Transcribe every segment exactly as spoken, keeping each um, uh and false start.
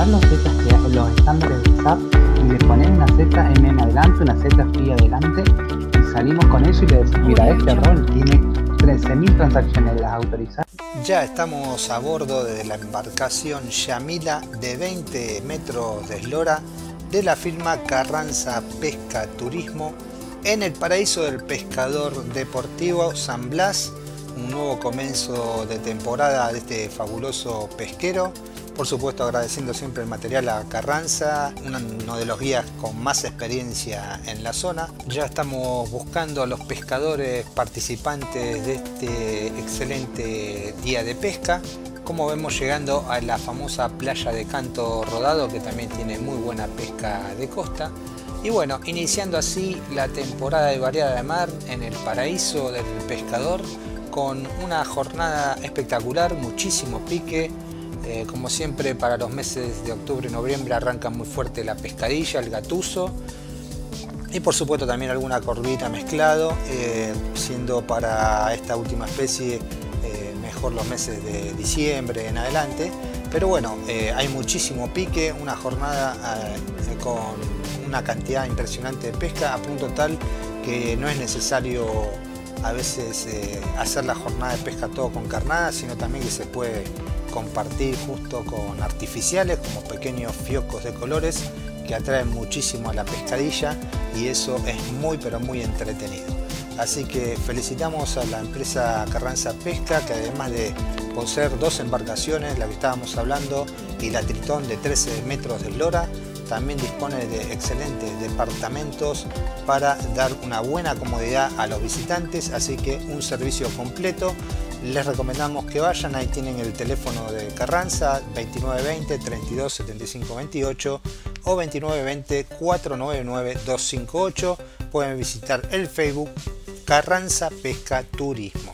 agarrar los zetas que los estándares de S A P y le pones una zeta M en adelante, una zeta free adelante y salimos con eso y le decimos, mira, este rol tiene trece mil transacciones las autorizadas. Ya estamos a bordo de la embarcación Yamila de veinte metros de eslora de la firma Carranza Pesca Turismo en el paraíso del pescador deportivo San Blas, un nuevo comienzo de temporada de este fabuloso pesquero. Por supuesto agradeciendo siempre el material a Carranza, uno de los guías con más experiencia en la zona. Ya estamos buscando a los pescadores participantes de este excelente día de pesca. Como vemos, llegando a la famosa playa de Canto Rodado, que también tiene muy buena pesca de costa. Y bueno, iniciando así la temporada de variada de mar en el paraíso del pescador, con una jornada espectacular, muchísimo pique. Eh, como siempre, para los meses de octubre y noviembre arranca muy fuerte la pescadilla, el gatuso y por supuesto también alguna corvita mezclado, eh, siendo para esta última especie eh, mejor los meses de diciembre en adelante. Pero bueno, eh, hay muchísimo pique, una jornada eh, con una cantidad impresionante de pesca, a punto tal que no es necesario a veces eh, hacer la jornada de pesca todo con carnada, sino también que se puede compartir justo con artificiales como pequeños fiocos de colores que atraen muchísimo a la pescadilla, y eso es muy pero muy entretenido. Así que felicitamos a la empresa Carranza Pesca, que además de poseer dos embarcaciones, la que estábamos hablando, y la Tritón de trece metros de eslora, también dispone de excelentes departamentos para dar una buena comodidad a los visitantes, así que un servicio completo. Les recomendamos que vayan, ahí tienen el teléfono de Carranza, veintinueve veinte, treinta y dos setenta y cinco veintiocho o veintinueve veinte, cuatrocientos noventa y nueve, doscientos cincuenta y ocho. Pueden visitar el Facebook Carranza Pesca Turismo.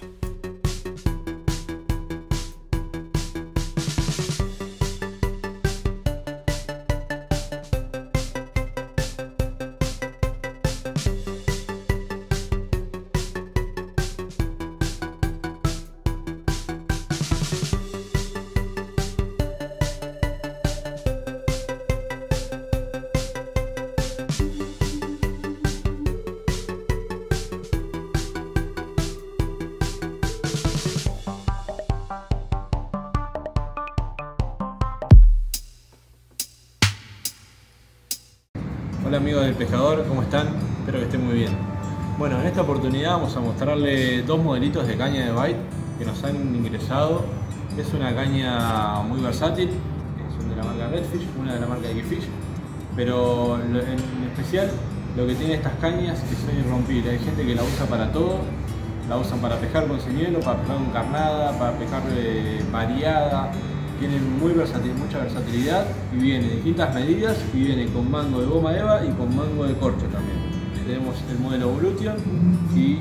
Hola amigos del pescador, ¿cómo están? Espero que estén muy bien. Bueno, en esta oportunidad vamos a mostrarle dos modelitos de caña de bite que nos han ingresado. Es una caña muy versátil, son de la marca Redfish, una de la marca Equifish, pero en especial lo que tiene estas cañas es que son irrompibles. Hay gente que la usa para todo, la usan para pescar con señuelo, para pescar con carnada, para pescar eh, variada. Tienen muy versátil, mucha versatilidad, y viene de distintas medidas, y viene con mango de goma eva y con mango de corcho también. Tenemos el modelo Evolution y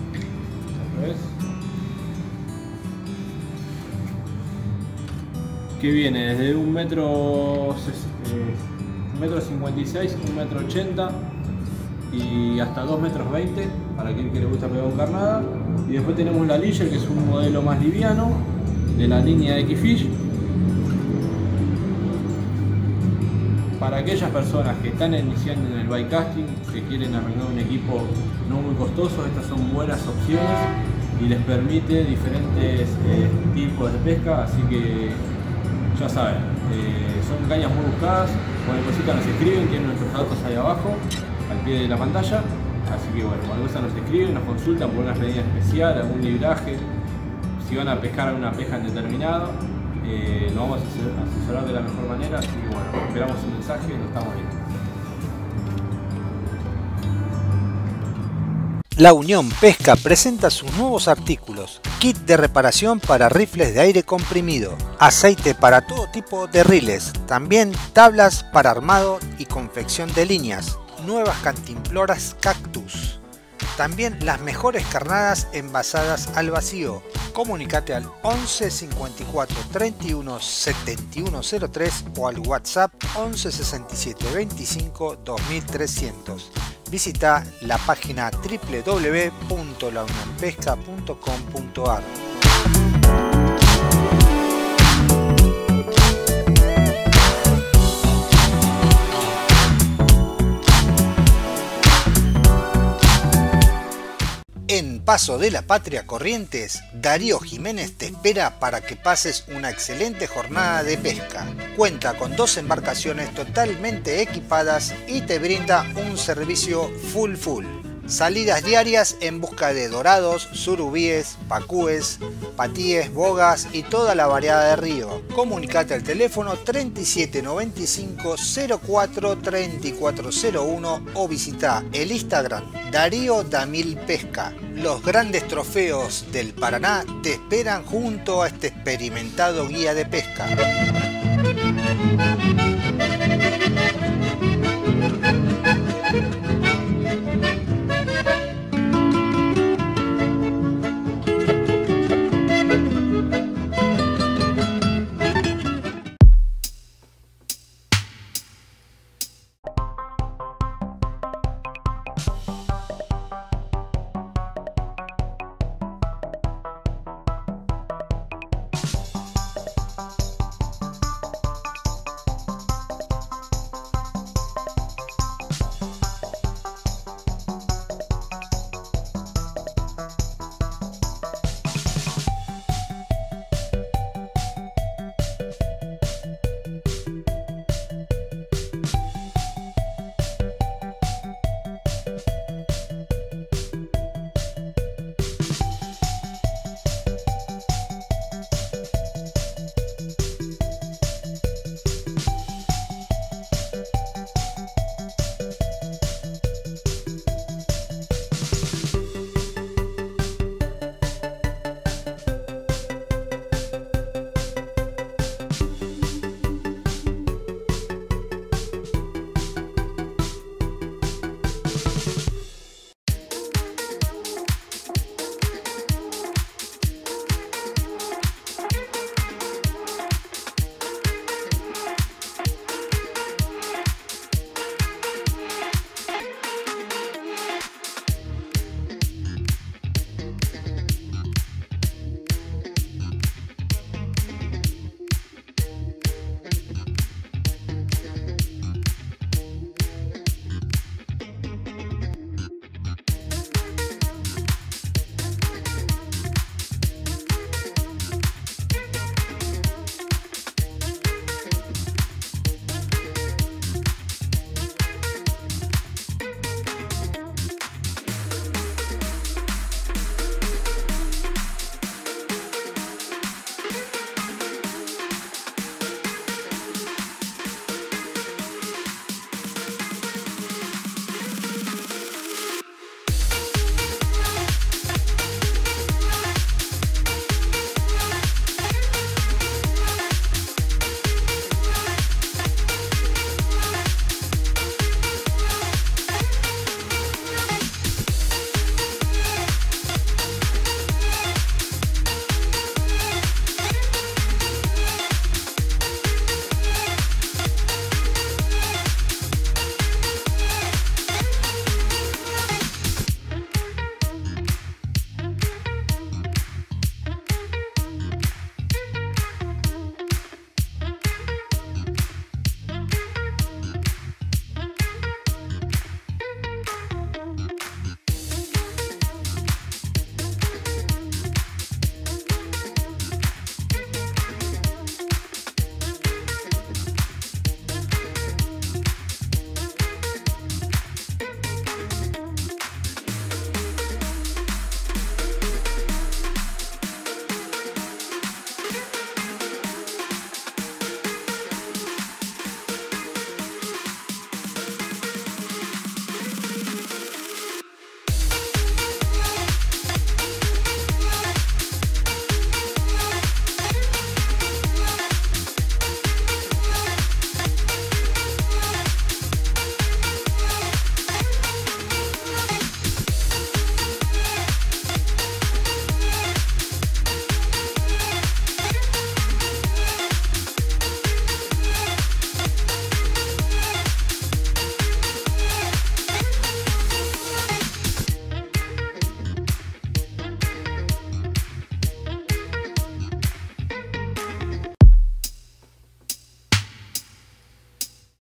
que viene desde un metro, eh, un metro cincuenta y seis, un metro ochenta y hasta dos metros veinte para aquel que le gusta pegar con carnada. Y después tenemos la Leisure, que es un modelo más liviano de la línea de Equifish. Para aquellas personas que están iniciando en el bite casting, que quieren arreglar un equipo no muy costoso, estas son buenas opciones y les permite diferentes eh, tipos de pesca, así que ya saben, eh, son cañas muy buscadas. Cualquier cosita nos escriben, tienen nuestros datos ahí abajo, al pie de la pantalla, así que bueno, cualquier cosa nos escriben, nos consultan por una medida especial, algún libraje, si van a pescar alguna pesca en determinado. Eh, lo vamos a asesorar de la mejor manera, así que bueno, esperamos un mensaje y nos estamos viendo. La Unión Pesca presenta sus nuevos artículos: kit de reparación para rifles de aire comprimido, aceite para todo tipo de riles, también tablas para armado y confección de líneas, nuevas cantimploras Cactus, también las mejores carnadas envasadas al vacío. Comunicate al once cincuenta y cuatro treinta y uno setenta y uno cero tres o al WhatsApp once sesenta y siete veinticinco dos mil trescientos. Visita la página doble u doble u doble u punto la unión pesca punto com punto a r. Paso de la Patria Corrientes, Darío Jiménez te espera para que pases una excelente jornada de pesca. Cuenta con dos embarcaciones totalmente equipadas y te brinda un servicio full full. Salidas diarias en busca de dorados, surubíes, pacúes, patíes, bogas y toda la variedad de río. Comunicate al teléfono treinta y siete noventa y cinco cero cuatro treinta y cuatro cero uno o visita el Instagram Darío Damil Pesca. Los grandes trofeos del Paraná te esperan junto a este experimentado guía de pesca.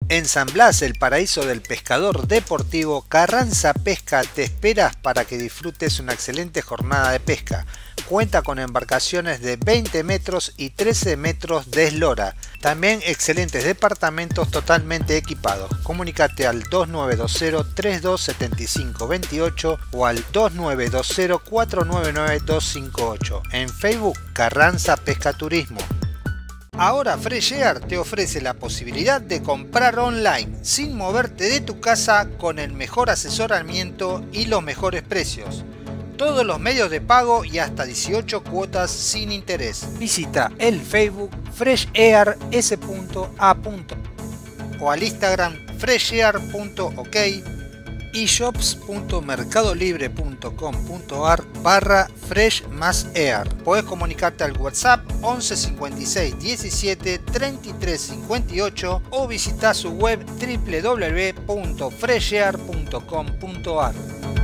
En San Blas, el paraíso del pescador deportivo, Carranza Pesca te espera para que disfrutes una excelente jornada de pesca. Cuenta con embarcaciones de veinte metros y trece metros de eslora. También excelentes departamentos totalmente equipados. Comunícate al dos nueve dos cero, tres dos siete cinco dos ocho o al dos nueve dos cero, cuatro nueve nueve dos cinco ocho. En Facebook, Carranza Pesca Turismo. Ahora Fresh Air te ofrece la posibilidad de comprar online sin moverte de tu casa con el mejor asesoramiento y los mejores precios. Todos los medios de pago y hasta dieciocho cuotas sin interés. Visita el Facebook fresh air s punto a o al Instagram fresh air punto ok y shops punto mercadolibre punto com punto ar barra fresh más air. Podés comunicarte al WhatsApp once cincuenta y seis diecisiete treinta y tres cincuenta y ocho o visita su web w w w punto fresh air punto com punto ar.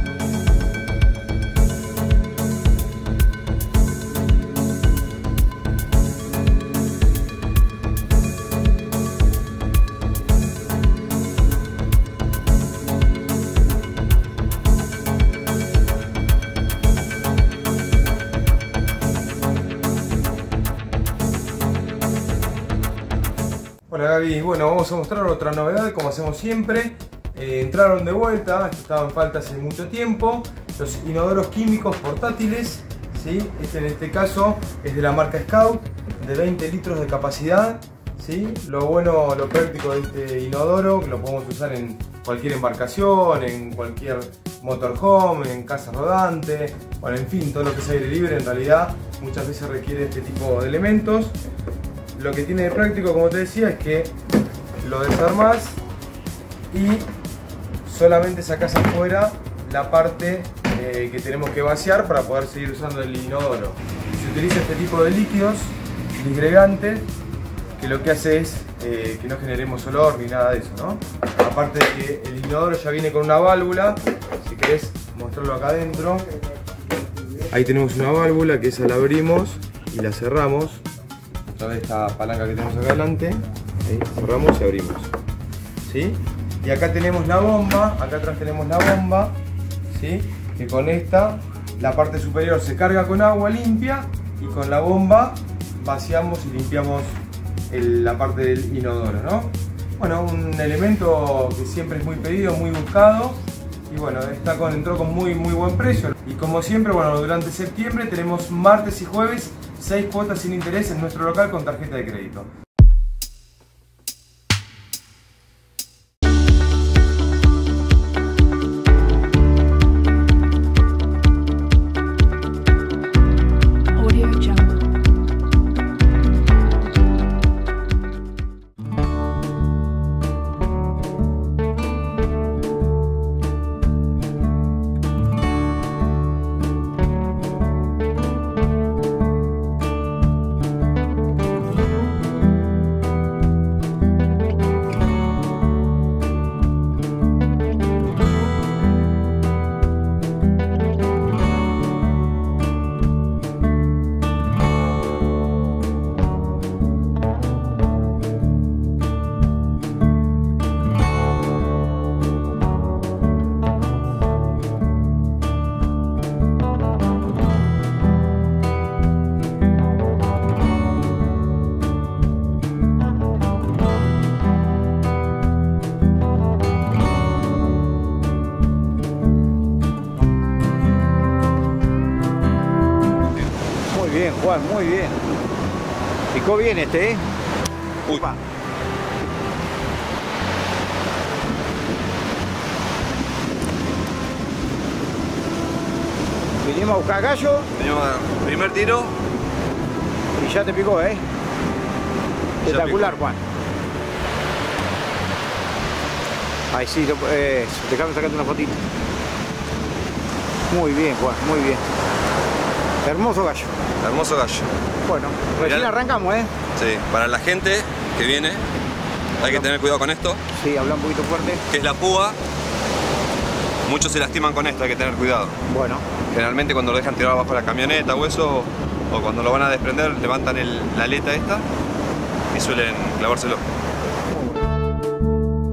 Hola Gaby, bueno, vamos a mostrar otra novedad como hacemos siempre. Eh, entraron de vuelta, estaban en falta hace mucho tiempo, los inodoros químicos portátiles, ¿sí? Este en este caso es de la marca Scout, de veinte litros de capacidad, ¿sí? Lo bueno, lo práctico de este inodoro, que lo podemos usar en cualquier embarcación, en cualquier motorhome, en casa rodante, bueno, en fin, todo lo que es aire libre en realidad muchas veces requiere este tipo de elementos. Lo que tiene de práctico, como te decía, es que lo desarmás y solamente sacás afuera la parte eh, que tenemos que vaciar para poder seguir usando el inodoro. Se utiliza este tipo de líquidos disgregantes que lo que hace es eh, que no generemos olor ni nada de eso, ¿no? Aparte de que el inodoro ya viene con una válvula, si querés mostrarlo acá adentro, ahí tenemos una válvula que esa la abrimos y la cerramos. De esta palanca que tenemos acá adelante, ahí, cerramos y abrimos, ¿sí? Y acá tenemos la bomba, acá atrás tenemos la bomba, ¿sí? Que con esta la parte superior se carga con agua limpia y con la bomba vaciamos y limpiamos el, la parte del inodoro, ¿no? Bueno, un elemento que siempre es muy pedido, muy buscado y bueno, está con, entró con muy, muy buen precio. Y como siempre, bueno, durante septiembre tenemos martes y jueves seis cuotas sin interés en nuestro local con tarjeta de crédito. Juan, muy bien. Picó bien este, ¿eh? Uy. Upa. Vinimos a buscar gallo. Venimos al primer tiro. Y ya te picó, ¿eh? Espectacular, Juan. Ahí sí, eh, déjame sacarte una fotito. Muy bien, Juan, muy bien. Hermoso gallo. Hermoso gallo. Bueno, recién Mirá, arrancamos, ¿eh? Sí, para la gente que viene hay que tener cuidado con esto. Sí, habla un poquito fuerte. Que es la púa. Muchos se lastiman con esto, hay que tener cuidado. Bueno. Generalmente cuando lo dejan tirado abajo de la camioneta o eso, o cuando lo van a desprender, levantan el, la aleta esta y suelen clavárselo.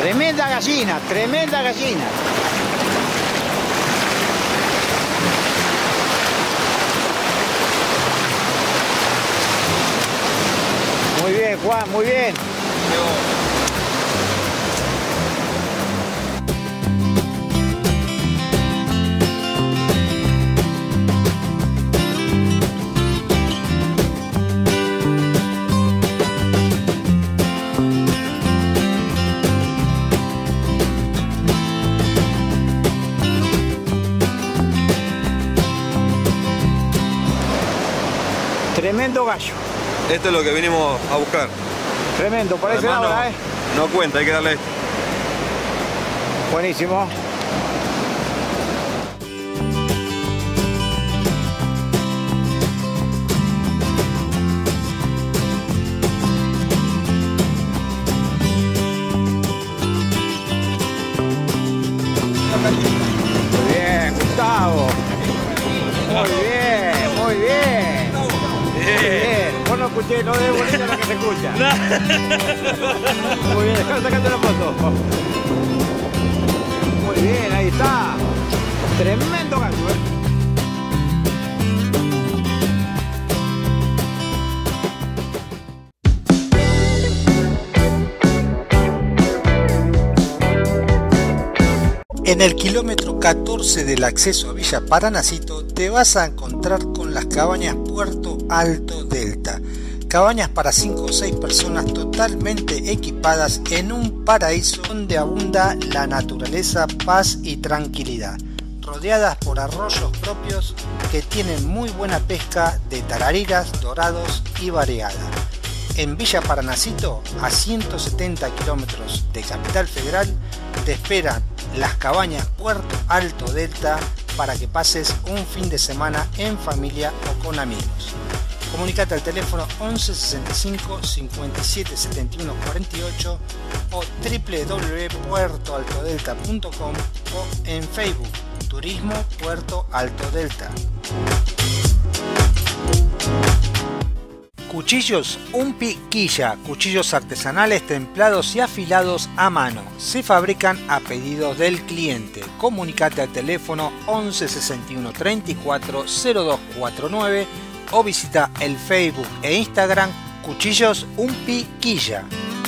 Tremenda gallina, tremenda gallina. Muy bien, Juan, muy bien. Tremendo gallo. Esto es lo que vinimos a buscar. Tremendo, parece Además, ahora, no, ¿eh? no cuenta, hay que darle esto. Buenísimo. Muy bien, Gustavo. Muy bien, muy bien. Muy bien. Vos no escuché, no de bonita lo que se escucha. Muy bien, dejá sacando la foto. Muy bien, ahí está. Tremendo gallo, ¿eh? En el kilómetro catorce del acceso a Villa Paranacito te vas a encontrar con las cabañas Puerto Alto Delta. Cabañas para cinco o seis personas totalmente equipadas en un paraíso donde abunda la naturaleza, paz y tranquilidad. Rodeadas por arroyos propios que tienen muy buena pesca de tarariras, dorados y variada. En Villa Paranacito, a ciento setenta kilómetros de Capital Federal, te esperan las cabañas Puerto Alto Delta para que pases un fin de semana en familia o con amigos. Comunicate al teléfono once sesenta y cinco cincuenta y siete setenta y uno cuarenta y ocho o doble u doble u doble u punto puerto alto delta punto com o en Facebook Turismo Puerto Alto Delta. Cuchillos Umpi Quilla, cuchillos artesanales templados y afilados a mano. Se fabrican a pedido del cliente. Comunicate al teléfono once sesenta y uno treinta y cuatro cero dos cuarenta y nueve o visita el Facebook e Instagram Cuchillos Umpi Quilla.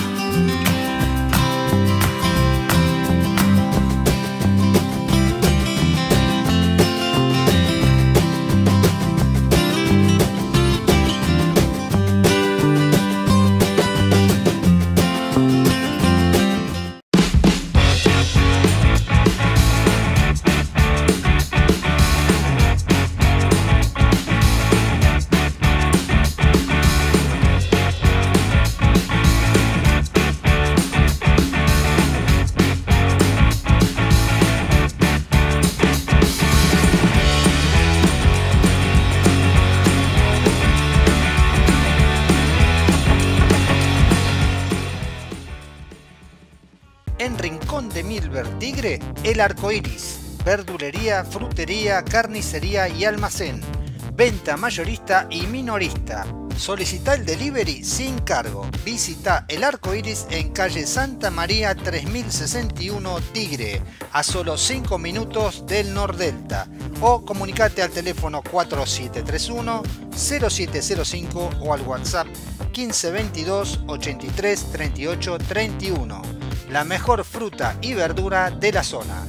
En Rincón de Milver Tigre, El Arco Iris, verdulería, frutería, carnicería y almacén, venta mayorista y minorista. Solicita el delivery sin cargo. Visita El Arco Iris en calle Santa María tres mil sesenta y uno Tigre, a solo cinco minutos del Nordelta. O comunicate al teléfono cuatro siete tres uno cero siete cero cinco o al WhatsApp quince veintidós ochenta y tres treinta y ocho treinta y uno. La mejor fruta y verdura de la zona.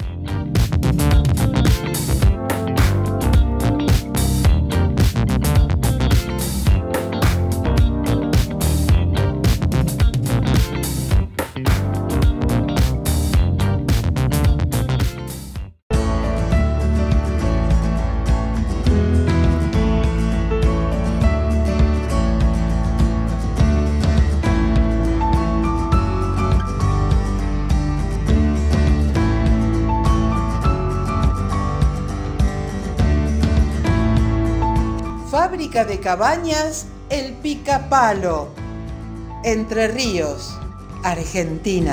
Fábrica de cabañas El Picapalo, Entre Ríos, Argentina.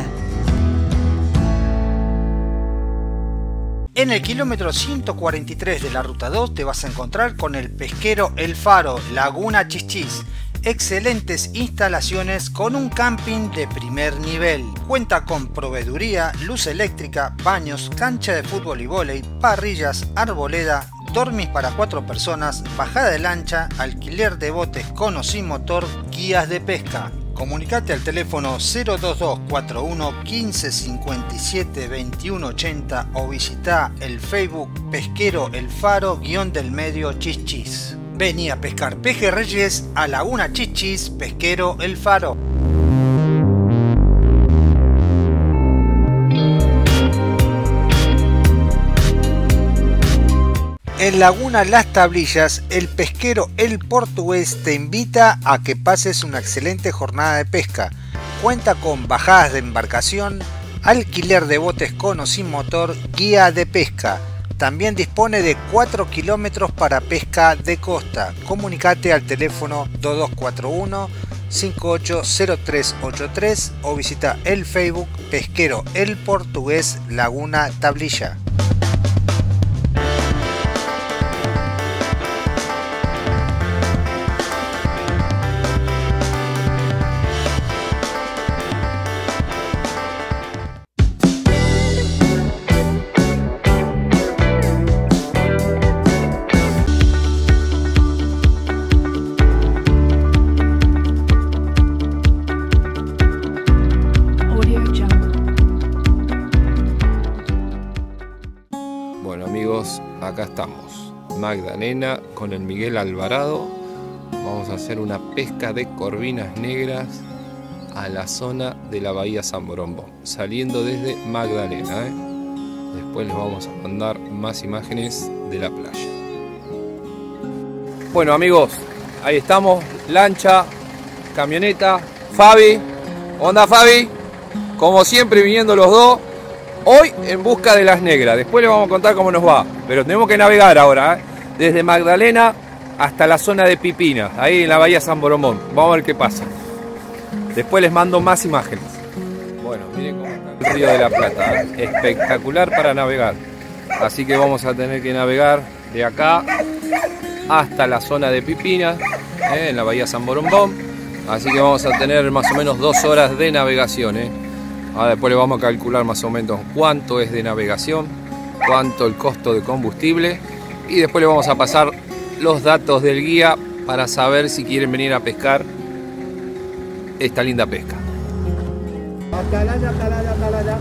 En el kilómetro ciento cuarenta y tres de la ruta dos te vas a encontrar con el pesquero El Faro, Laguna Chichis. excelentes instalaciones con un camping de primer nivel. Cuenta con proveeduría, luz eléctrica, baños, cancha de fútbol y vóley, parrillas, arboleda, dormis para cuatro personas, bajada de lancha, alquiler de botes con o sin motor, guías de pesca. Comunicate al teléfono cero dos dos cuatro uno quince cincuenta y siete veintiuno ochenta o visita el Facebook Pesquero El Faro guión del medio Chichis. Vení a pescar pejerreyes a Laguna Chichis, Pesquero El Faro. En Laguna Las Tablillas, el pesquero El Portugués te invita a que pases una excelente jornada de pesca. Cuenta con bajadas de embarcación, alquiler de botes con o sin motor, guía de pesca. También dispone de cuatro kilómetros para pesca de costa. Comunicate al teléfono dos dos cuatro uno cinco ocho cero tres ocho tres o visita el Facebook Pesquero El Portugués Laguna Tablilla. Acá estamos, Magdalena con el Miguel Alvarado. Vamos a hacer una pesca de corvinas negras a la zona de la bahía San Borondón, saliendo desde Magdalena, ¿eh? Después les vamos a mandar más imágenes de la playa. Bueno amigos, ahí estamos, lancha, camioneta, Fabi. ¿Onda Fabi? Como siempre viniendo los dos. Hoy en busca de las negras, después les vamos a contar cómo nos va, pero tenemos que navegar ahora, ¿eh? Desde Magdalena hasta la zona de Pipinas, ahí en la bahía San Borondón. Vamos a ver qué pasa. Después les mando más imágenes. Bueno, miren cómo está el río de la Plata, ¿eh? Espectacular para navegar. Así que vamos a tener que navegar de acá hasta la zona de Pipinas, ¿eh? En la bahía San Borondón. Así que vamos a tener más o menos dos horas de navegación, ¿eh? Ahora después le vamos a calcular más o menos cuánto es de navegación, cuánto el costo de combustible y después le vamos a pasar los datos del guía para saber si quieren venir a pescar esta linda pesca. Atalaya, atalaya, atalaya.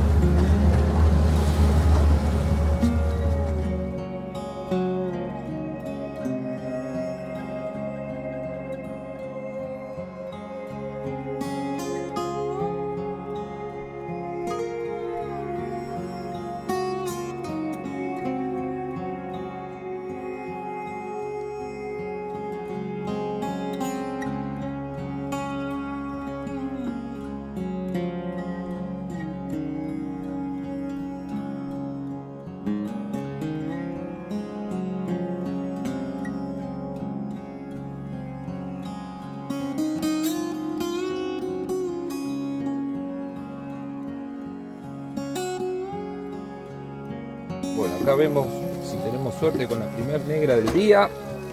Bueno, acá vemos si tenemos suerte con la primer negra del día.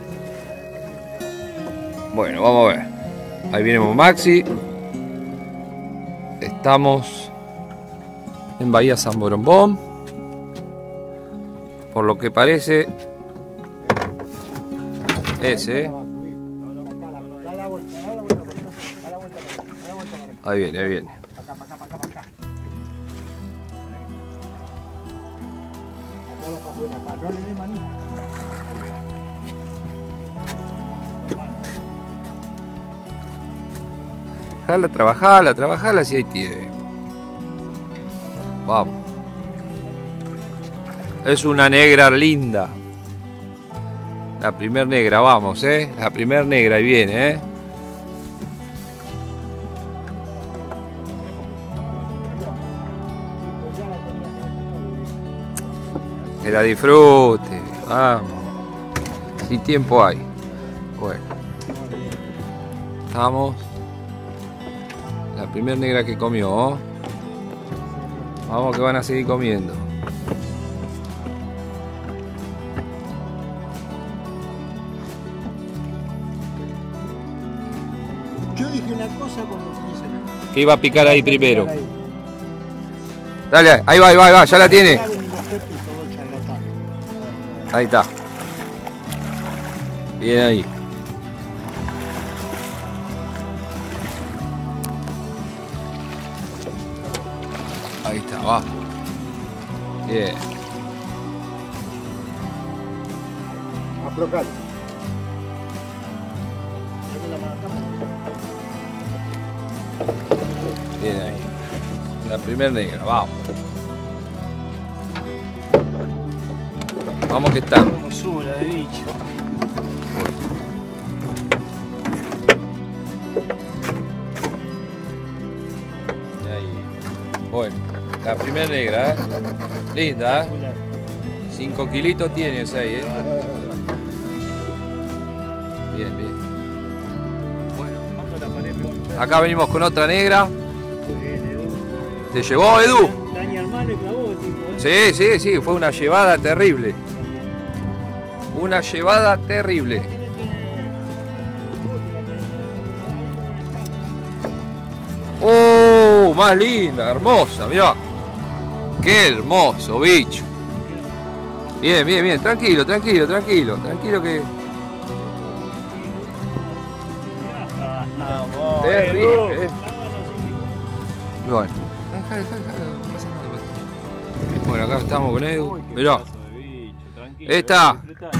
Bueno, vamos a ver. Ahí viene Maxi. Estamos en Bahía San Borondón. Por lo que parece, ese. Ahí viene, ahí viene. Trabajala, trabajala, trabajala si hay tiempo. Vamos. Es una negra linda. La primer negra, vamos, eh. La primer negra, ahí viene, eh. Que la disfrute. Vamos. Si tiempo hay. Bueno. Estamos. La primer negra que comió, ¿eh? Vamos que van a seguir comiendo. una cosa cuando comienza a... Que iba a picar ahí primero. Dale, ahí va, ahí va, ahí va, ya la tiene. Ahí está. Bien ahí. Ahí está, va. Bien. Aflojar. Bien ahí. La primera negra, vamos. Vamos que está. Hermosura de bicho. Ahí. Bueno, la primera negra, ¿eh? Linda, ¿eh? cinco kilitos tienes ahí, ¿eh? Bien, bien. Bueno, acá venimos con otra negra. ¿Te llevó, Edu? Sí, sí, sí, fue una llevada terrible. Una llevada terrible. ¡Oh! Más linda, hermosa, mirá. ¡Qué hermoso, bicho! Bien, bien, bien, tranquilo, tranquilo, tranquilo, tranquilo que... Terrible, eh. Bueno. Bueno, acá estamos con Edu. Mirá. Esta.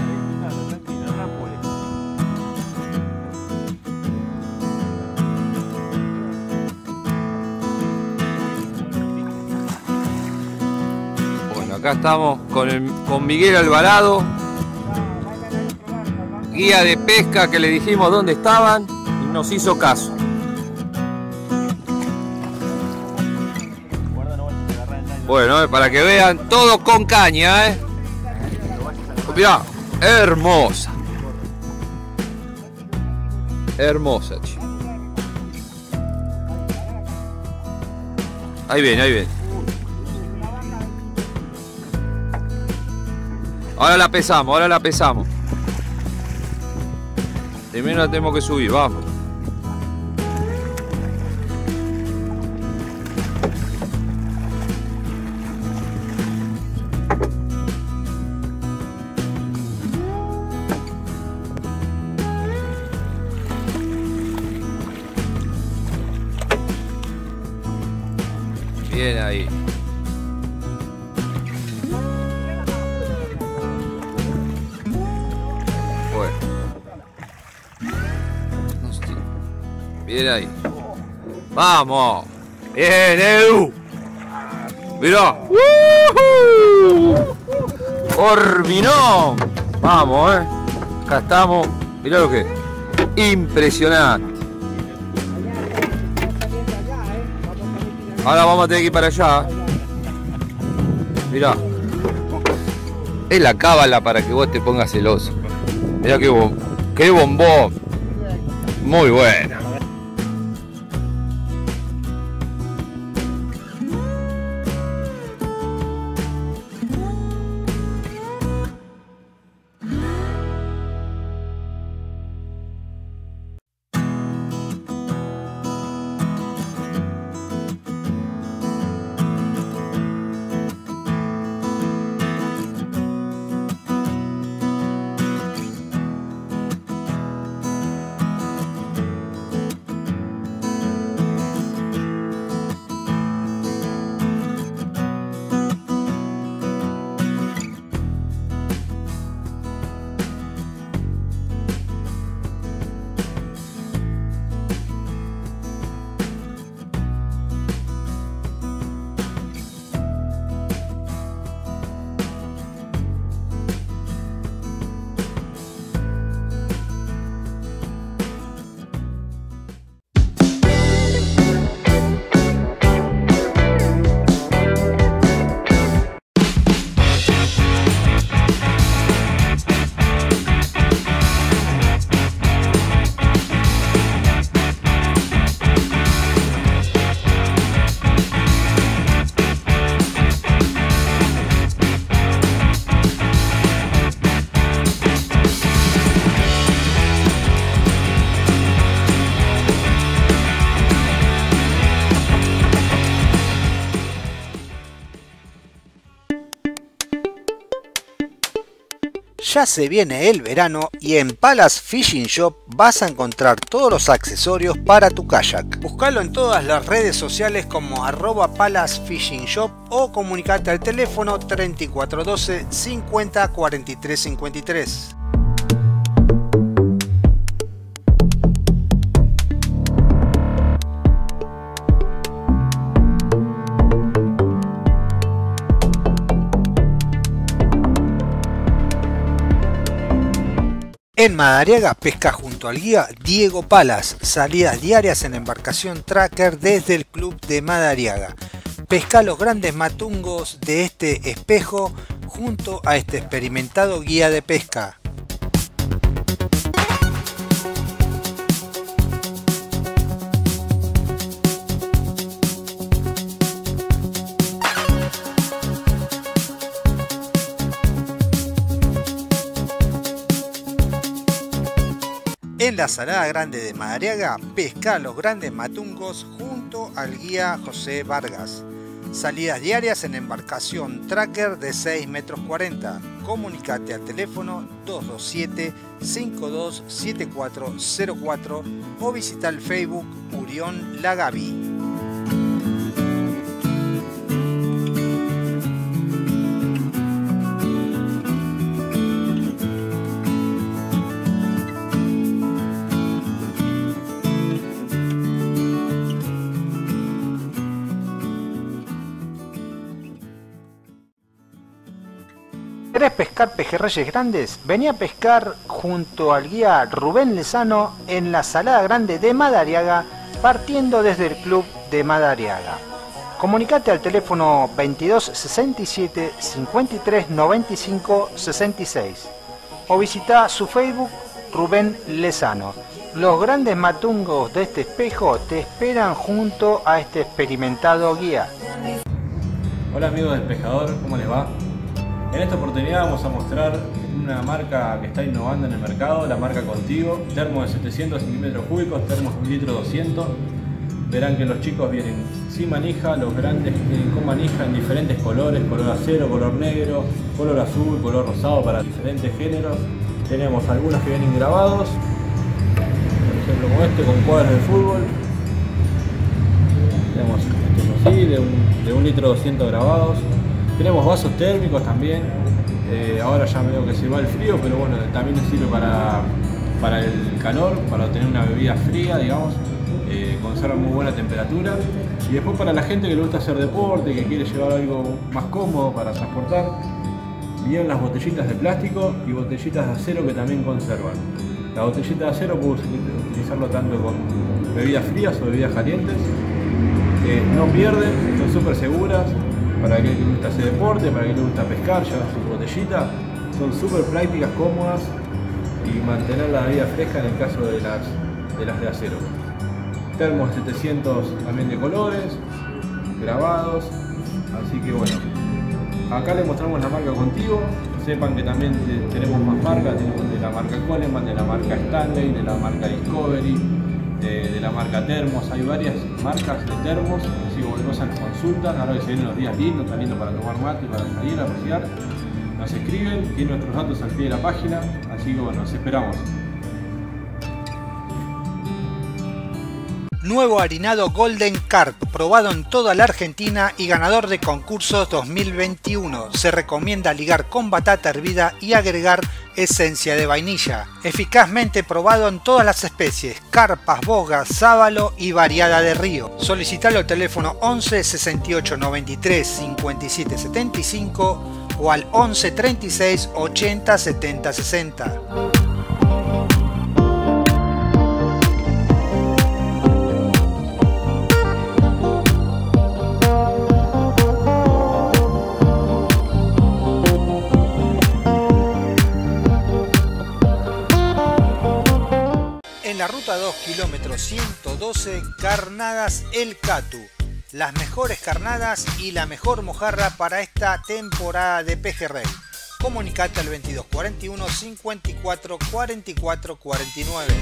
Bueno, acá estamos con, el, con Miguel Alvarado, guía de pesca, que le dijimos dónde estaban y nos hizo caso. Bueno, eh, para que vean todo con caña, eh. Mirá, hermosa. Hermosa, che. Ahí viene, ahí viene. Ahora la pesamos, ahora la pesamos. Primero la tenemos que subir, vamos. Bien ahí. Bueno. Bien ahí. Vamos. Bien, Edu. Mirá. Orbinón. Vamos, eh. Acá estamos. Mirá lo que es. Impresionante. Ahora vamos a tener que ir para allá. Mirá. Es la cábala para que vos te pongas celoso. Mirá qué, bom qué bombón. Muy buena. Ya se viene el verano y en Palace Fishing Shop vas a encontrar todos los accesorios para tu kayak. Buscalo en todas las redes sociales como arroba Palace Fishing Shop o comunicate al teléfono treinta y cuatro doce cincuenta cuarenta y tres cincuenta y tres. En Madariaga pesca junto al guía Diego Palas, salidas diarias en embarcación tracker desde el club de Madariaga. Pesca los grandes matungos de este espejo junto a este experimentado guía de pesca. En la Salada Grande de Madariaga, pesca los grandes matungos junto al guía José Vargas. Salidas diarias en embarcación tracker de seis metros cuarenta. Comunicate al teléfono dos dos siete cinco dos siete cuatro cero cuatro o visita el Facebook Urión La Gaby. ¿Querés pescar pejerreyes grandes? Vení a pescar junto al guía Rubén Lezano en la Salada Grande de Madariaga, partiendo desde el club de Madariaga. Comunicate al teléfono veintidós sesenta y siete cincuenta y tres noventa y cinco sesenta y seis o visita su Facebook Rubén Lezano. Los grandes matungos de este espejo te esperan junto a este experimentado guía. Hola amigos del pescador, ¿cómo les va? En esta oportunidad vamos a mostrar una marca que está innovando en el mercado, la marca Contigo, termo de setecientos centímetros cúbicos, termos un litro doscientos. Verán que los chicos vienen sin manija, los grandes vienen con manija en diferentes colores, color acero, color negro, color azul, color rosado para diferentes géneros. Tenemos algunos que vienen grabados, por ejemplo como este con cuadros de fútbol. Tenemos estos así, de un, de un litro doscientos grabados. Tenemos vasos térmicos también, eh, ahora ya veo que se va el frío, pero bueno, también sirve para, para el calor, para obtener una bebida fría, digamos, eh, conserva muy buena temperatura. Y después para la gente que le gusta hacer deporte, que quiere llevar algo más cómodo para transportar, vienen las botellitas de plástico y botellitas de acero que también conservan. La botellita de acero puedo utilizarlo tanto con bebidas frías o bebidas calientes, eh, no pierden, son súper seguras. Para aquel que le gusta hacer deporte, para aquel que le gusta pescar, llevar su botellita, son súper prácticas, cómodas y mantener la bebida fresca en el caso de las de, las de acero. Termos setecientos también de colores, grabados, así que bueno. Acá les mostramos la marca Contigo, sepan que también tenemos más marcas, tenemos de la marca Coleman, de la marca Stanley, de la marca Discovery, de, de la marca Termos, hay varias marcas de termos, así que bueno, nos consultan, ahora que se vienen los días lindos, está lindo para tomar mate, para salir a pasear, nos escriben, tienen nuestros datos al pie de la página, así que bueno, nos esperamos. Nuevo harinado Golden Carp, probado en toda la Argentina y ganador de concursos dos mil veintiuno. Se recomienda ligar con batata hervida y agregar esencia de vainilla. Eficazmente probado en todas las especies, carpas, bogas, sábalo y variada de río. Solicitalo al teléfono once sesenta y ocho noventa y tres cincuenta y siete setenta y cinco o al once treinta y seis ochenta setenta sesenta. La ruta dos kilómetros ciento doce, Carnadas El Catu. Las mejores carnadas y la mejor mojarra para esta temporada de pejerrey. Comunicate al veintidós cuarenta y uno cincuenta y cuatro cuarenta y cuatro cuarenta y nueve.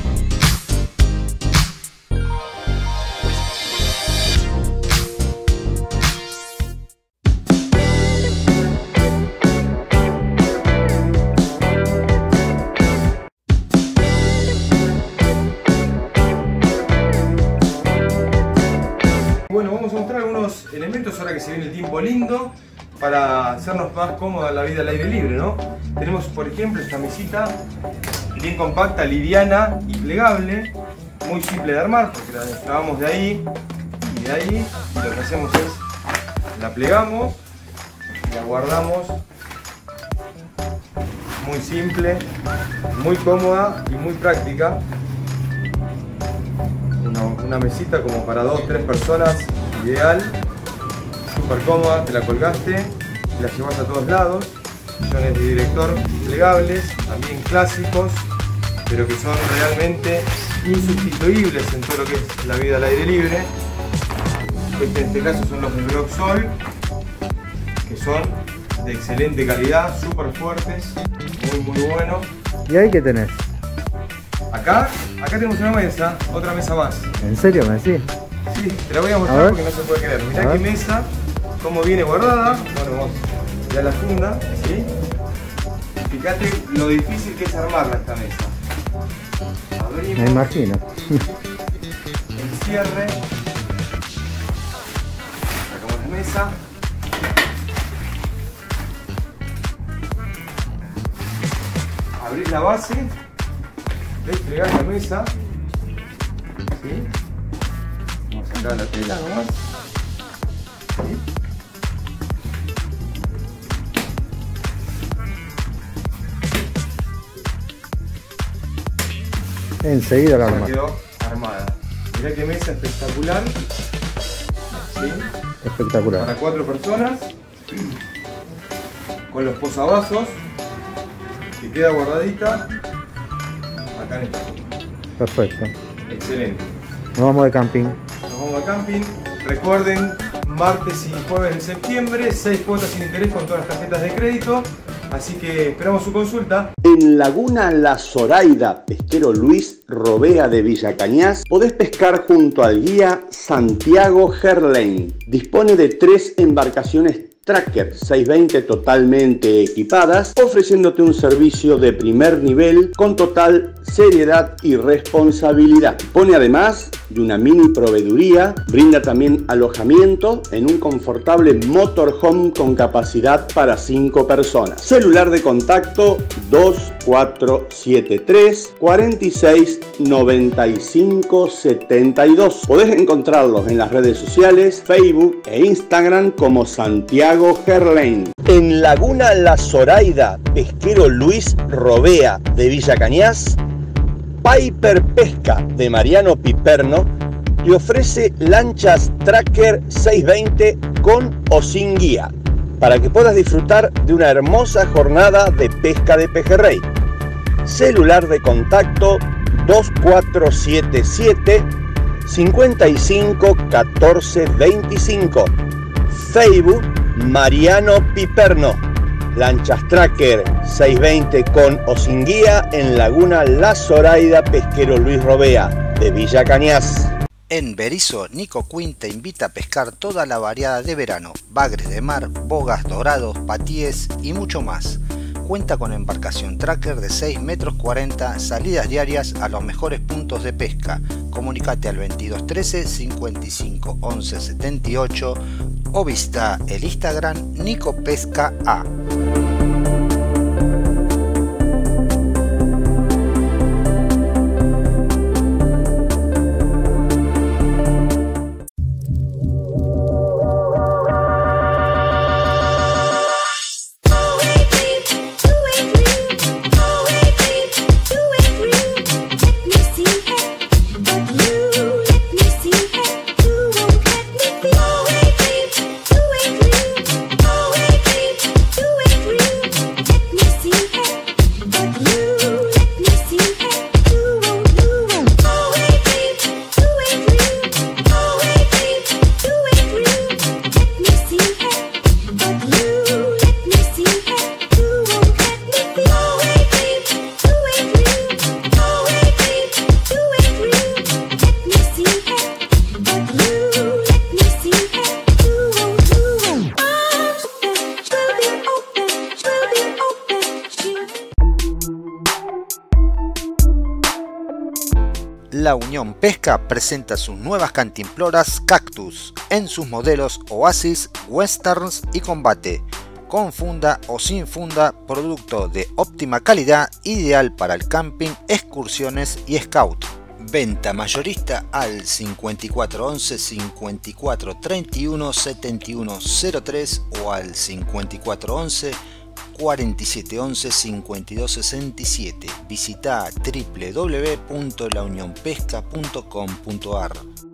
se viene el tiempo lindo para hacernos más cómoda la vida al aire libre, ¿no? Tenemos, por ejemplo, esta mesita bien compacta, liviana y plegable, muy simple de armar porque la destrabamos de ahí y de ahí, y lo que hacemos es la plegamos y la guardamos. Muy simple, muy cómoda y muy práctica. Una, una mesita como para dos, tres personas, ideal, súper cómoda, te la colgaste, la llevas a todos lados. Sillones de director plegables, también clásicos, pero que son realmente insustituibles en todo lo que es la vida al aire libre. Este, en este caso son los de Broxol, que son de excelente calidad, súper fuertes, muy muy buenos. ¿Y ahí qué tenés? Acá, acá tenemos una mesa, otra mesa más. ¿En serio me decís? Sí, te la voy a mostrar a porque no se puede creer. Mirá qué mesa, cómo viene guardada. Bueno, vamos ya la funda, ¿sí? Fíjate lo difícil que es armarla esta mesa. Abrimos. Me imagino. El cierre. Sacamos la mesa. Abrís la base. Desplegás la mesa. ¿Sí? Vamos a sacar la tela nomás. ¿Sí? Enseguida la arma. Quedó armada. Mirá qué mesa espectacular. ¿Sí? Espectacular. Para cuatro personas. Con los posavasos. Que queda guardadita. Acá en esta zona. Perfecto. Excelente. Nos vamos de camping. Nos vamos de camping. Recuerden, martes y jueves de septiembre, seis cuotas sin interés con todas las tarjetas de crédito. Así que esperamos su consulta. En Laguna La Zoraida, pesquero Luis Robea de Villa Cañas, podés pescar junto al guía Santiago Gerlain. Dispone de tres embarcaciones Tracker seiscientos veinte totalmente equipadas, ofreciéndote un servicio de primer nivel con total seriedad y responsabilidad. Pone además de una mini proveeduría, brinda también alojamiento en un confortable motorhome con capacidad para cinco personas. Celular de contacto dos cuatro siete tres, cuatro seis, nueve cinco siete dos. Podés encontrarlos en las redes sociales, Facebook e Instagram como Santiago Gerlain. En Laguna La Zoraida, pesquero Luis Robea de Villa Cañas, Piper Pesca de Mariano Piperno te ofrece lanchas Tracker seiscientos veinte con o sin guía para que puedas disfrutar de una hermosa jornada de pesca de pejerrey. Celular de contacto dos cuatro siete siete, cinco cinco uno cuatro dos cinco. Facebook Mariano Piperno. Lanchas Tracker seiscientos veinte con o sin guía en Laguna La Zoraida, pesquero Luis Robea de Villa Cañas. En Berisso, Nico Quinn te invita a pescar toda la variada de verano, bagres de mar, bogas, dorados, patíes y mucho más. Cuenta con embarcación Tracker de seis metros cuarenta, salidas diarias a los mejores puntos de pesca. Comunicate al veintidós trece, cincuenta y cinco once setenta y ocho o visita el Instagram Nico Pesca A. Do it. La Unión Pesca presenta sus nuevas cantimploras Cactus en sus modelos Oasis, Westerns y Combate, con funda o sin funda, producto de óptima calidad, ideal para el camping, excursiones y scout. Venta mayorista al cincuenta y cuatro once, cincuenta y cuatro treinta y uno, setenta y uno cero tres o al cincuenta y cuatro once, cuarenta y siete once, cincuenta y dos sesenta y siete. Visita w w w punto la unión pesca punto com punto a r.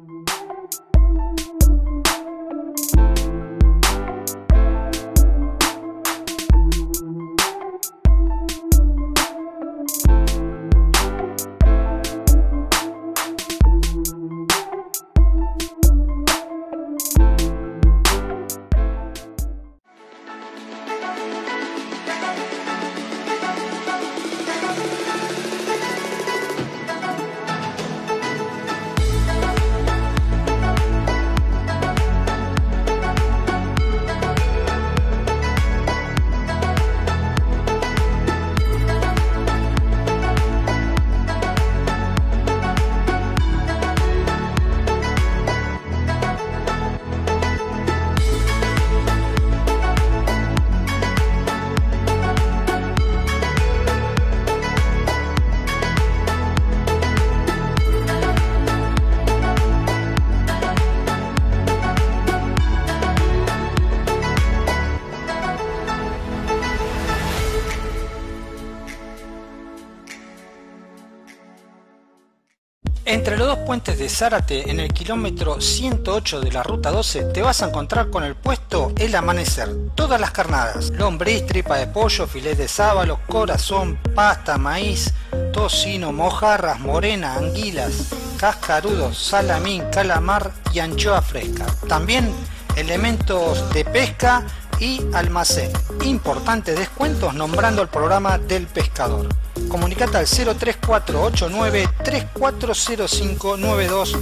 Entre los dos puentes de Zárate, en el kilómetro ciento ocho de la ruta doce, te vas a encontrar con el puesto El Amanecer. Todas las carnadas: lombriz, tripa de pollo, filete de sábalo, corazón, pasta, maíz, tocino, mojarras, morena, anguilas, cascarudos, salamín, calamar y anchoa fresca. También elementos de pesca y almacén. Importantes descuentos nombrando el programa del pescador. Comunicate al cero tres cuatro ocho nueve, tres cuatro cero cinco nueve dos.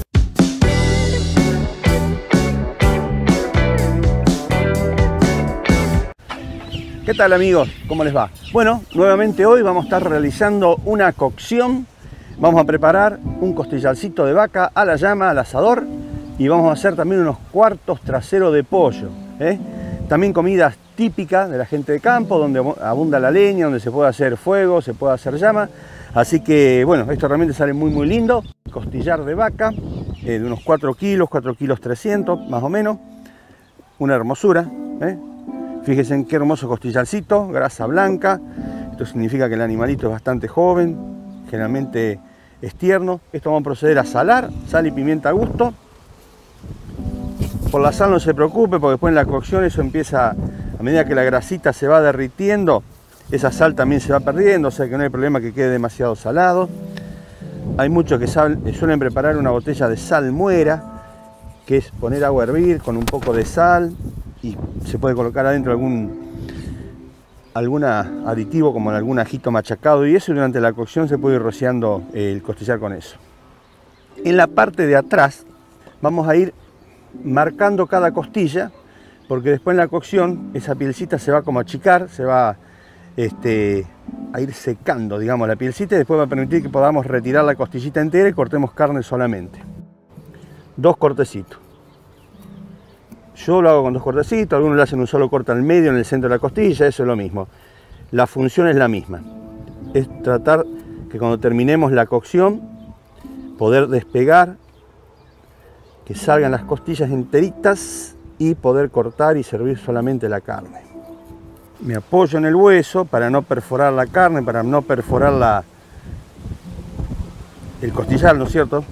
¿Qué tal, amigos? ¿Cómo les va? Bueno, nuevamente hoy vamos a estar realizando una cocción. Vamos a preparar un costillarcito de vaca a la llama, al asador, y vamos a hacer también unos cuartos traseros de pollo, ¿eh? También comidas típicas de la gente de campo, donde abunda la leña, donde se puede hacer fuego, se puede hacer llama. Así que, bueno, esto realmente sale muy muy lindo. Costillar de vaca, eh, de unos cuatro kilos, cuatro kilos trescientos, más o menos. Una hermosura, ¿eh? Fíjense en qué hermoso costillarcito, grasa blanca. Esto significa que el animalito es bastante joven, generalmente es tierno. Esto vamos a proceder a salar, sal y pimienta a gusto. Por la sal no se preocupe, porque después en la cocción eso empieza, a medida que la grasita se va derritiendo, esa sal también se va perdiendo, o sea que no hay problema que quede demasiado salado. Hay muchos que suelen preparar una botella de salmuera, que es poner agua a hervir con un poco de sal y se puede colocar adentro algún algún aditivo como algún ajito machacado, y eso durante la cocción se puede ir rociando el costillar con eso. En la parte de atrás vamos a ir marcando cada costilla, porque después en la cocción esa pielcita se va como a achicar, se va este, a ir secando, digamos, la pielcita, y después va a permitir que podamos retirar la costillita entera y cortemos carne solamente. Dos cortecitos. Yo lo hago con dos cortecitos, algunos le hacen un solo corte al medio en el centro de la costilla, eso es lo mismo. La función es la misma. Es tratar que cuando terminemos la cocción, poder despegar, que salgan las costillas enteritas y poder cortar y servir solamente la carne. Me apoyo en el hueso para no perforar la carne, para no perforar la, el costillar, ¿no es cierto?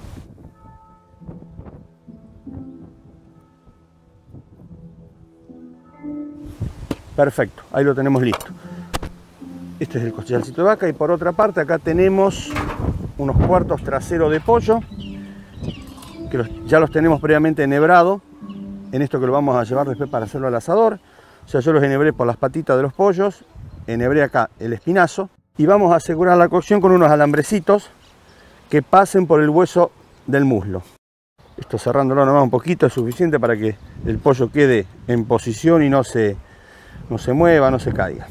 Perfecto, ahí lo tenemos listo. Este es el costillarcito de vaca, y por otra parte acá tenemos unos cuartos traseros de pollo, que los, ya los tenemos previamente enhebrados, en esto que lo vamos a llevar después para hacerlo al asador. O sea, yo los enhebré por las patitas de los pollos, enhebré acá el espinazo, y vamos a asegurar la cocción con unos alambrecitos que pasen por el hueso del muslo. Esto cerrándolo nomás un poquito es suficiente para que el pollo quede en posición y no se, no se mueva, no se caiga.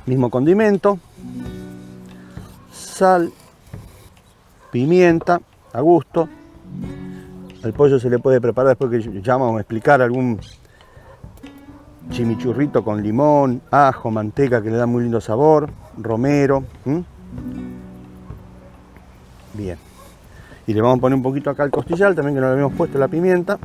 Mismo condimento, sal, pimienta a gusto. El pollo se le puede preparar después que ya vamos a explicar algún chimichurrito con limón, ajo, manteca que le da muy lindo sabor, romero. ¿Mm? Bien. Y le vamos a poner un poquito acá al costillar, también que no le habíamos puesto la pimienta.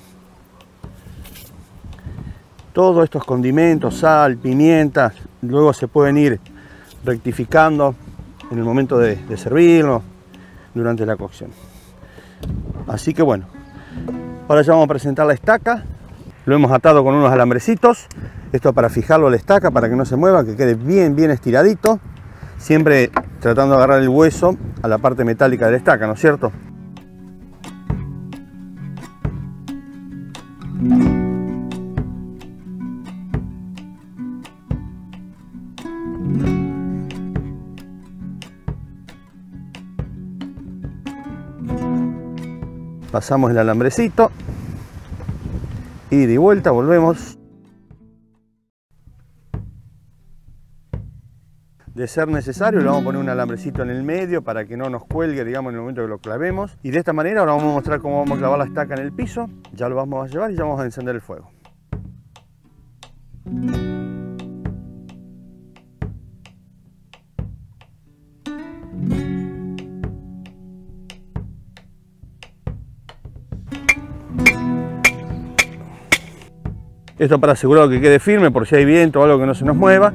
Todos estos condimentos, sal, pimienta, luego se pueden ir rectificando en el momento de, de servirlo durante la cocción. Así que bueno, ahora ya vamos a presentar la estaca. Lo hemos atado con unos alambrecitos. Esto para fijarlo a la estaca, para que no se mueva, que quede bien, bien estiradito. Siempre tratando de agarrar el hueso a la parte metálica de la estaca, ¿no es cierto? Pasamos el alambrecito y de vuelta volvemos. De ser necesario le vamos a poner un alambrecito en el medio para que no nos cuelgue, digamos, en el momento que lo clavemos. Y de esta manera ahora vamos a mostrar cómo vamos a clavar la estaca en el piso. Ya lo vamos a llevar y ya vamos a encender el fuego. Esto para asegurar que quede firme por si hay viento o algo que no se nos mueva.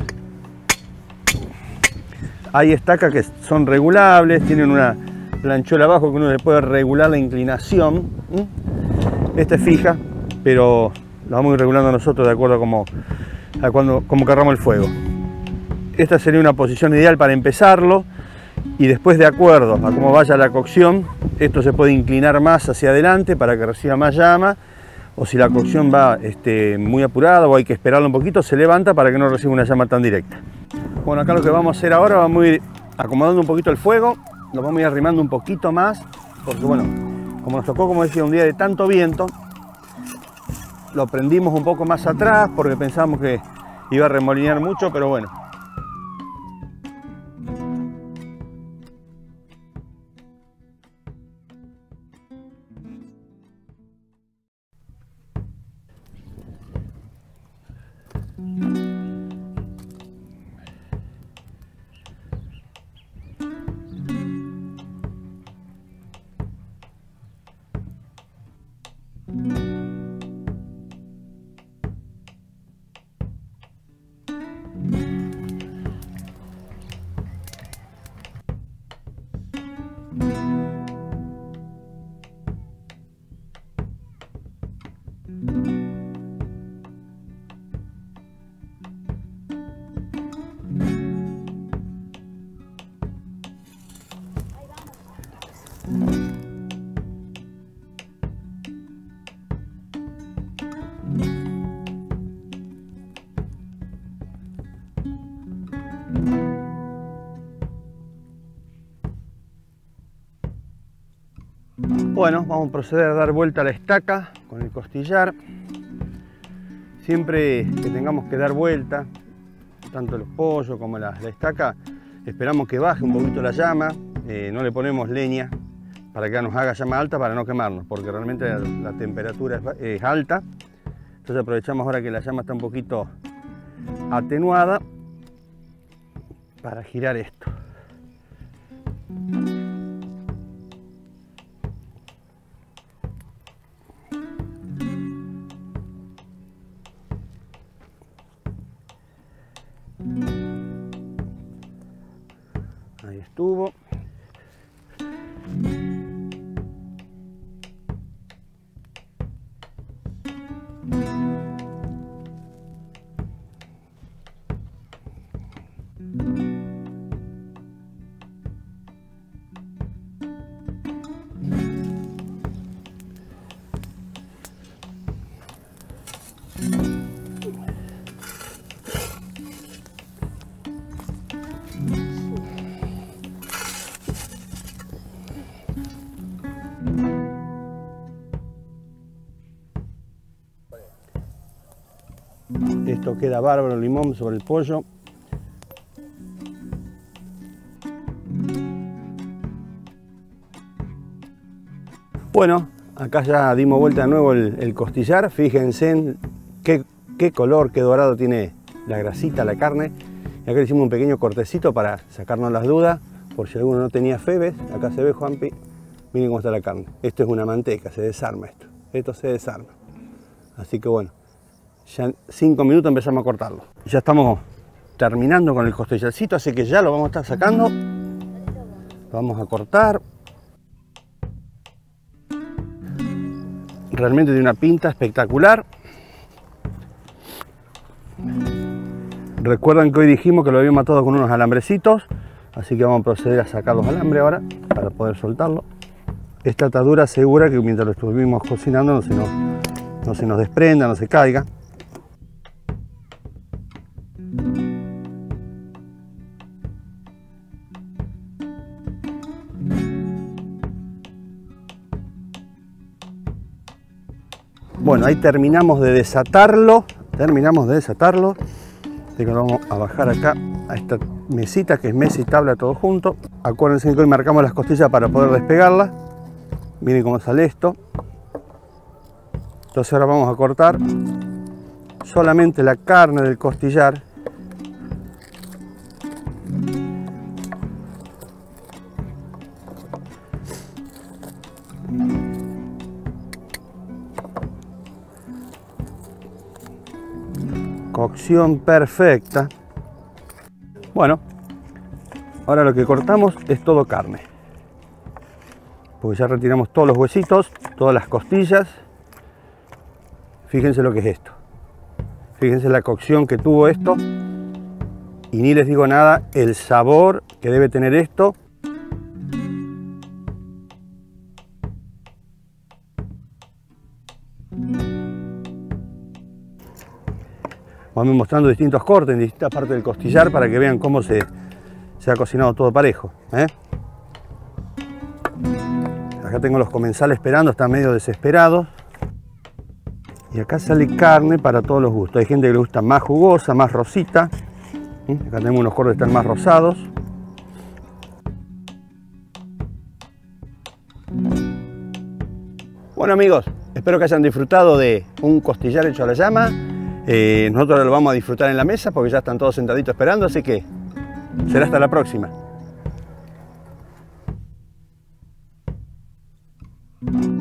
Hay estacas que son regulables, tienen una planchuela abajo que uno le puede regular la inclinación. Esta es fija, pero la vamos a ir regulando nosotros de acuerdo a cómo, a cuando, cómo cargamos el fuego. Esta sería una posición ideal para empezarlo y después, de acuerdo a cómo vaya la cocción, esto se puede inclinar más hacia adelante para que reciba más llama. O si la cocción va este, muy apurada o hay que esperarlo un poquito, se levanta para que no reciba una llama tan directa. Bueno, acá lo que vamos a hacer ahora, vamos a ir acomodando un poquito el fuego, lo vamos a ir arrimando un poquito más, porque bueno, como nos tocó, como decía, un día de tanto viento, lo prendimos un poco más atrás porque pensábamos que iba a remolinear mucho, pero bueno. Bueno, vamos a proceder a dar vuelta a la estaca con el costillar. Siempre que tengamos que dar vuelta, tanto los pollos como la, la estaca, esperamos que baje un poquito la llama, eh, no le ponemos leña para que nos haga llama alta para no quemarnos, porque realmente la, la temperatura es, es alta. Entonces aprovechamos ahora que la llama está un poquito atenuada para girar esto. Ahí estuvo. Esto queda bárbaro, el limón sobre el pollo. Bueno, acá ya dimos vuelta de nuevo el, el costillar. Fíjense en qué, qué color, qué dorado tiene la grasita, la carne. Y acá le hicimos un pequeño cortecito para sacarnos las dudas, por si alguno no tenía fe, ¿ves? Acá se ve, Juanpi. Miren cómo está la carne. Esto es una manteca, se desarma esto. Esto se desarma. Así que bueno, ya en cinco minutos empezamos a cortarlo. Ya estamos terminando con el costillarcito, así que ya lo vamos a estar sacando. Lo vamos a cortar. Realmente tiene una pinta espectacular. Recuerden que hoy dijimos que lo habíamos matado con unos alambrecitos, así que vamos a proceder a sacar los alambres ahora para poder soltarlo. Esta atadura asegura que mientras lo estuvimos cocinando no se nos, no se nos desprenda, no se caiga. Bueno, ahí terminamos de desatarlo, terminamos de desatarlo. Así que lo vamos a bajar acá a esta mesita que es mesa y tabla todo junto. Acuérdense que hoy marcamos las costillas para poder despegarlas. Miren cómo sale esto. Entonces ahora vamos a cortar solamente la carne del costillar. Cocción perfecta. Bueno, ahora lo que cortamos es todo carne, porque ya retiramos todos los huesitos, todas las costillas. Fíjense lo que es esto. Fíjense la cocción que tuvo esto. Y ni les digo nada, el sabor que debe tener esto. Vamos mostrando distintos cortes en distintas partes del costillar para que vean cómo se, se ha cocinado todo parejo, ¿eh? Acá tengo los comensales esperando, están medio desesperados. Y acá sale carne para todos los gustos. Hay gente que le gusta más jugosa, más rosita. ¿Eh? Acá tenemos unos cortes que están más rosados. Bueno amigos, espero que hayan disfrutado de un costillar hecho a la llama. Eh, nosotros lo vamos a disfrutar en la mesa porque ya están todos sentaditos esperando, así que será hasta la próxima.